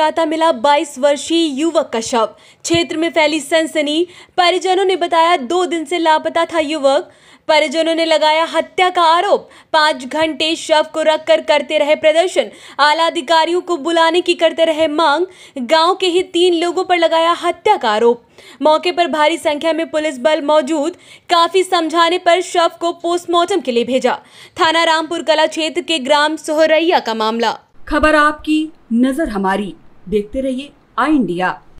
लगातार मिला 22 वर्षीय युवक का शव। क्षेत्र में फैली सनसनी। परिजनों ने बताया 2 दिन से लापता था युवक। परिजनों ने लगाया हत्या का आरोप। 5 घंटे शव को रखकर करते रहे प्रदर्शन। आला अधिकारियों को बुलाने की करते रहे मांग। गांव के ही 3 लोगों पर लगाया हत्या का आरोप। मौके पर भारी संख्या में पुलिस बल मौजूद। काफी समझाने पर शव को पोस्टमार्टम के लिए भेजा। थाना रामपुर कला क्षेत्र के ग्राम सोहरैया का मामला। खबर आपकी, नजर हमारी। देखते रहिए आई इंडिया।